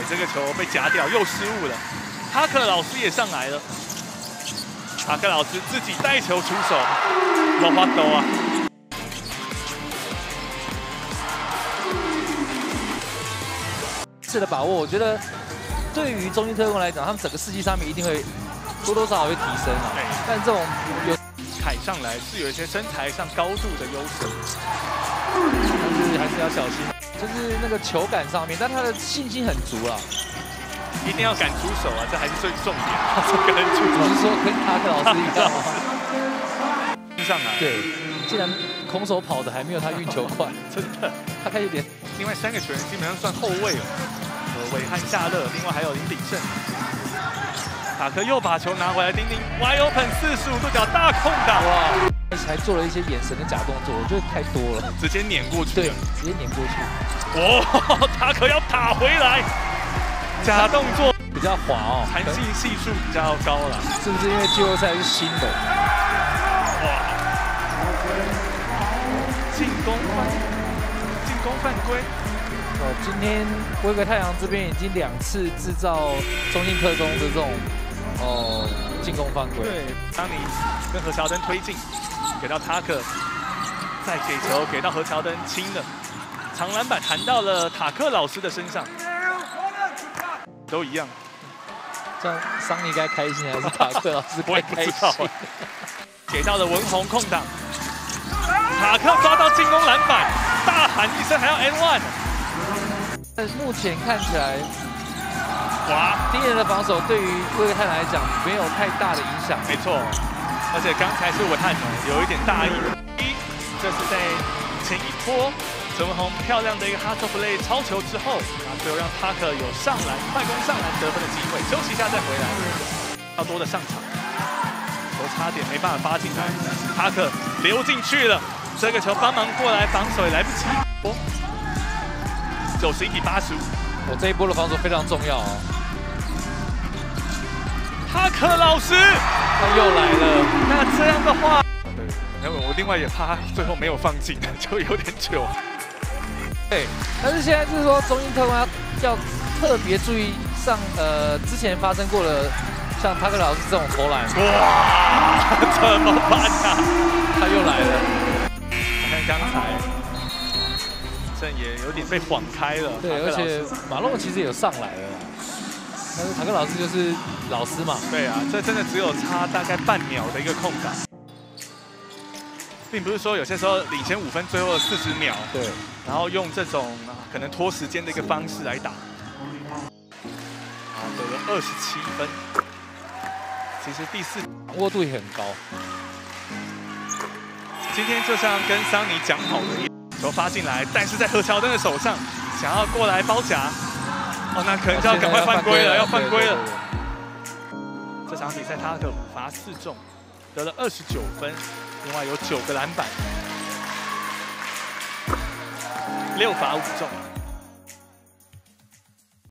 这个球被夹掉，又失误了。哈克老师也上来了，哈克老师自己带球出手，没法抖啊！ 次的把握，我觉得对于中信特工来讲，他们整个士气上面一定会多多少少会提升啊。但这种有踩上来是有一些身材上高度的优势， 但是还是要小心，就是那个球感上面，但他的信心很足啊。 一定要敢出手啊，这还是最重点。这个人出手， 不是说跟哈克老师一样吗？ 上来， 对，竟然空手跑的还没有他运球快， 真的。 他开始点。 另外3个球员基本上算后卫了，伟汉、夏乐，另外还有林鼎胜。塔克又把球拿回来，丁丁 wide open 45度角大空档，哇！ 还做了一些眼神的假动作，我觉得太多了， 直接碾过去。 对，直接碾过去。 哦，塔克要打回来。 假动作比较滑哦， 弹性系数比较高了， 是不是因为季后赛是新的？ 哇！进攻犯规。 哦，今天威格太阳这边已经2次制造中信特工的这种进攻犯规。 对，当你跟何乔登推进，给到塔克，再给球给到何乔登轻了，长篮板弹到了塔克老师的身上。 都一样， 这样桑尼该开心还是塔克老师该开心？ 给到了文宏空档，塔克抓到进攻篮板，大喊一声还要 N1。 但目前看起来， 哇， 第一人的防守对于威格太阳来讲没有太大的影响。 没错，而且刚才是文汉有一点大意，这是在前一波。 陈文宏漂亮的一个 hustle play 超球之后，最后让塔克有上篮快攻上篮得分的机会，休息一下再回来。要多的上场，球差点没办法发进来，塔克溜进去了，这个球帮忙过来防守也来不及。91比85， 我这一波的防守非常重要哦。 塔克老师， 他又来了， 那这样的话，对，然后我另外也怕他最后没有放进，就有点久。 对，但是现在就是说，中信特工要特别注意之前发生过的像塔克老师这种投篮， 哇，怎么办啊？ 他又来了。 你看刚才正也有点被晃开了， 对，而且马龙其实也有上来了啦，但是塔克老师就是老师嘛。对啊，这真的只有差大概半秒的一个空档。 并不是说有些时候领先5分，最后40秒， 对， 然后用这种可能拖时间的一个方式来打，得了27分，其实第4 掌握度也很高。 今天就像跟桑尼讲好的一样，球发进来，但是在何乔登的手上，想要过来包夹，哦，那可能就要赶快犯规了，要犯规了。这场比赛他可罚4中，得了29分。 另外有9个篮板，6罚5中。